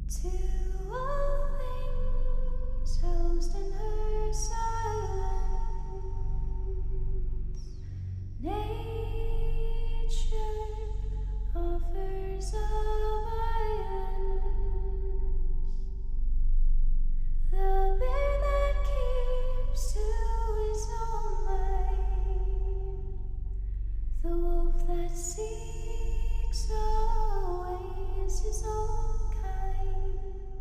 To all things housed in her silence, nature offers a violence. The bear that keeps to his own lane, the wolf that seeks always his own kind.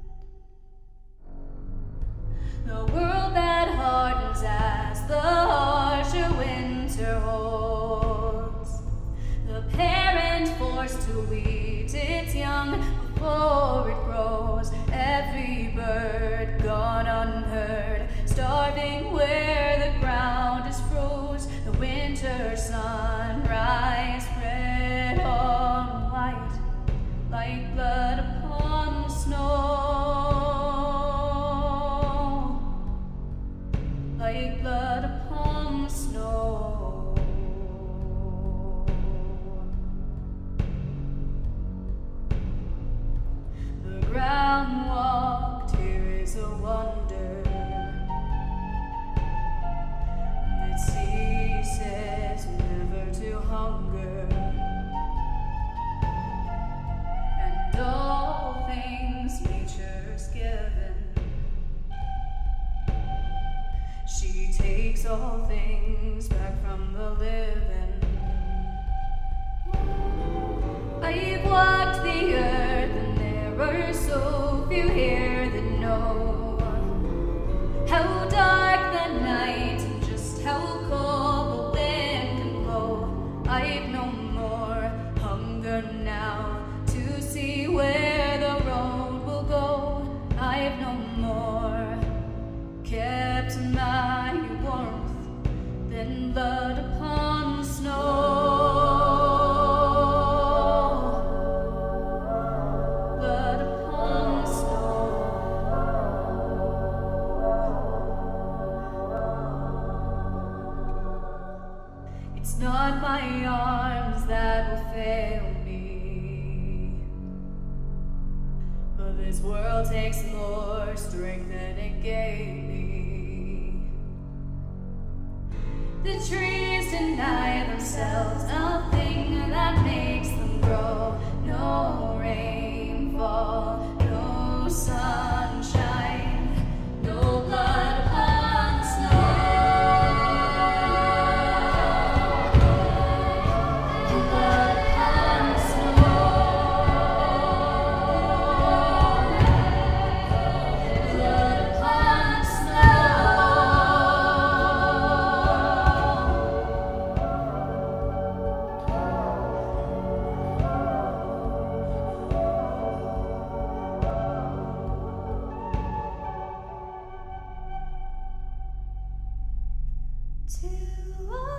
The world that hardens as the harsher winter holds, the parent forced to weed its young before it grows, every bird gone unheard, starving where the ground is froze, the winter sunrise spread on white like blood upon the snow, like blood upon the snow. The ground walked here is a wonder, it ceases never to hunger, and all things nature's given. She takes all things back from the living. I've walked the earth, and there are so few here that know how dark the night and just how cold the wind can blow. I've no more hunger now to see where the road will go. I've no more kept my warmth than blood upon the snow. Blood upon the snow. It's not my arms that will fail me, but this world takes more strength than it gave me. The trees deny themselves nothing that makes them grow. No rainfall, no sunshine, no blood upon the snow. Blood upon the snow. Blood upon the snow. To